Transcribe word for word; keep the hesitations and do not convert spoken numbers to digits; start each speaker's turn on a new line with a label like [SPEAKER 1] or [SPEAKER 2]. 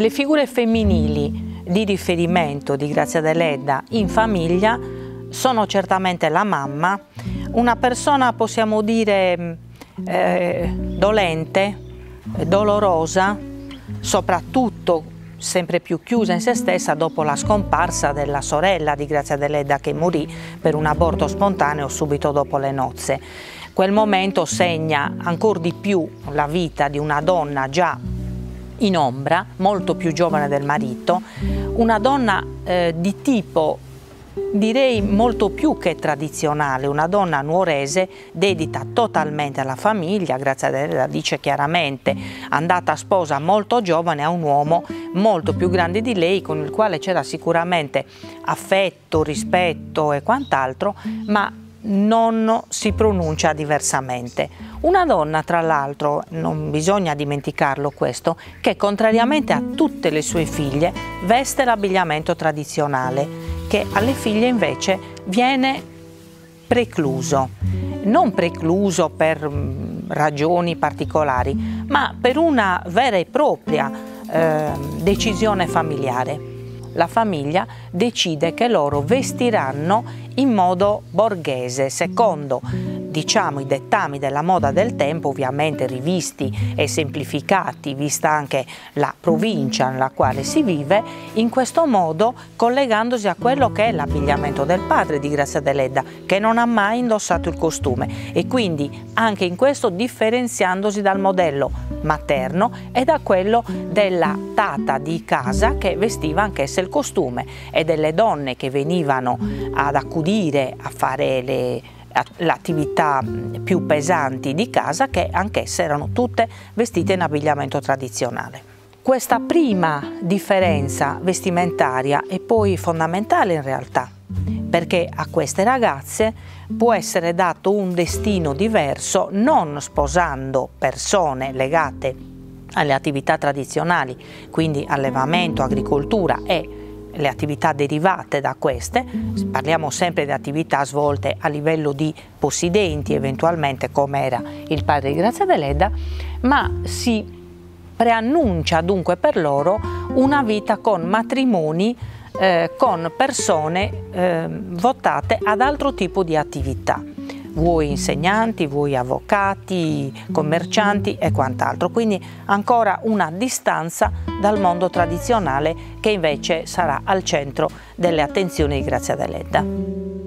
[SPEAKER 1] Le figure femminili di riferimento di Grazia Deledda in famiglia sono certamente la mamma, una persona possiamo dire eh, dolente, dolorosa, soprattutto sempre più chiusa in se stessa dopo la scomparsa della sorella di Grazia Deledda che morì per un aborto spontaneo subito dopo le nozze. Quel momento segna ancora di più la vita di una donna già in ombra, molto più giovane del marito, una donna eh, di tipo direi molto più che tradizionale, una donna nuorese dedita totalmente alla famiglia. Grazia Deledda dice chiaramente, andata sposa molto giovane a un uomo molto più grande di lei, con il quale c'era sicuramente affetto, rispetto e quant'altro, ma non si pronuncia diversamente. Una donna, tra l'altro, non bisogna dimenticarlo questo, che contrariamente a tutte le sue figlie veste l'abbigliamento tradizionale, che alle figlie invece viene precluso. Non precluso per ragioni particolari, ma per una vera e propria eh, decisione familiare. La famiglia decide che loro vestiranno in modo borghese, secondo diciamo i dettami della moda del tempo, ovviamente rivisti e semplificati, vista anche la provincia nella quale si vive, in questo modo collegandosi a quello che è l'abbigliamento del padre di Grazia Deledda, che non ha mai indossato il costume, e quindi anche in questo differenziandosi dal modello materno e da quello della tata di casa che vestiva anch'essa il costume, e delle donne che venivano ad accudire a fare le le attività più pesanti di casa, che anch'esse erano tutte vestite in abbigliamento tradizionale. Questa prima differenza vestimentaria è poi fondamentale in realtà, perché a queste ragazze può essere dato un destino diverso, non sposando persone legate alle attività tradizionali, quindi allevamento, agricoltura e le attività derivate da queste. Parliamo sempre di attività svolte a livello di possidenti, eventualmente come era il padre di Grazia Deledda, ma si preannuncia dunque per loro una vita con matrimoni eh, con persone eh, votate ad altro tipo di attività, vuoi insegnanti, vuoi avvocati, commercianti e quant'altro, quindi ancora una distanza dal mondo tradizionale che invece sarà al centro delle attenzioni di Grazia Deledda.